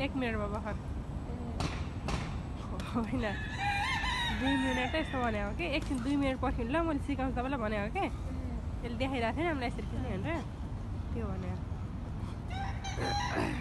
1 मिनेटमा भर्खर होइन 2 मिनेट यस्तो भनेको कि एकछिन 2 मिनेट पर्खिनु ल मैले सिकाउँछु तपाईँलाई भनेको कि त्यसले देखाइरहेको थिएन हामीलाई यसरी खिच्ने भनेर त्यो भनेको